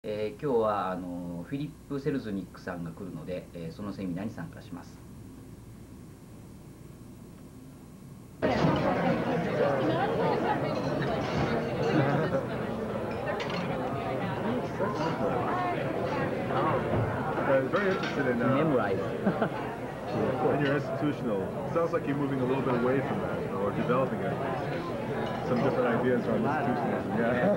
今日はフィリップ・セルズニックさんが来るので、そのセミナーに参加します。 Very interested in Memorize. in your institutional. Sounds like you're moving a little bit away from that, or developing it. Some different ideas on institutionalism.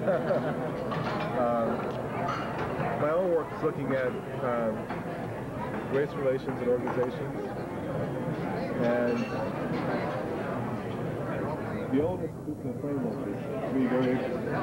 Yeah. My own work is looking at race relations and organizations, and the old institutional framework is to me very interesting.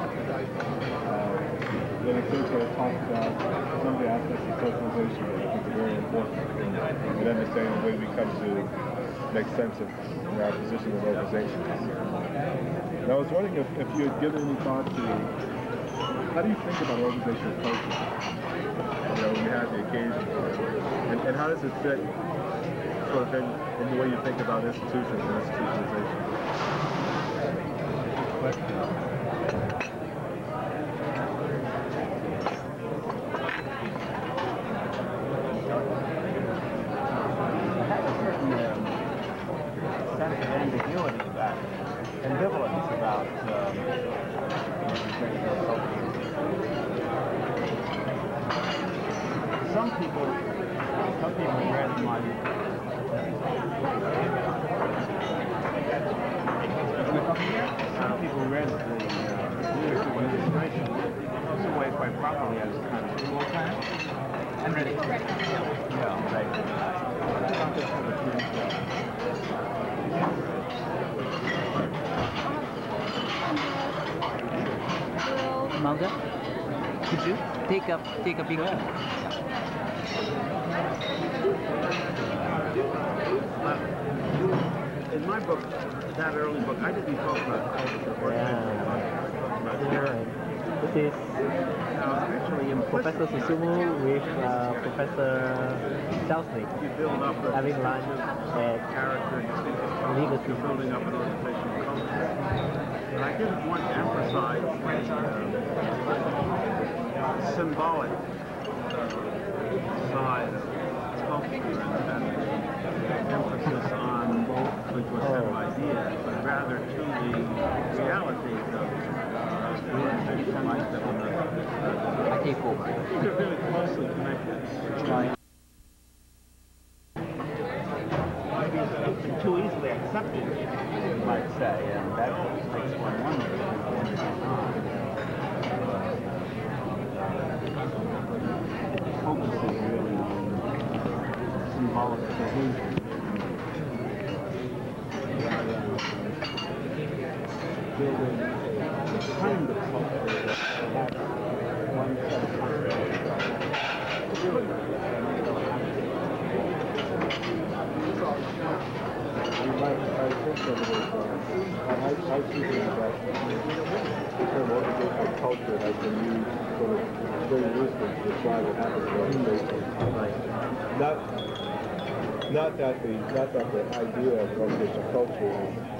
In a sense where it talks about some of the aspects of socialization that I think are very important in understanding the way we come to make sense of our position with organizations. And I was wondering if you had given any thought to how do you think about organizational culture? When you have the occasion for it, and how does it fit sort of in the way you think about institutions and institutionalization? Good question. Ambivalence about some people read my administration the way quite properly as kind of school time and ready. Yeah, right. Malga, could you take a picture? In my book, that early book, I didn't talk about culture. This is Professor Susumu with Professor Selznick having lunch at character building up an organizational culture. And I didn't want to emphasize the symbolic side of culture and emphasis on which was set of ideas, but rather to the realities of organizational life that were take over. These are really closely connected. Maybe it's been too easily accepted, you might say, and that makes one wonder what's going on. It focuses really on symbolic cohesion. Building the kind of culture that has one set of concepts. I see that the term organizational culture has been used sort of very loosely to describe what happens in organizations. Not that the idea of organizational culture is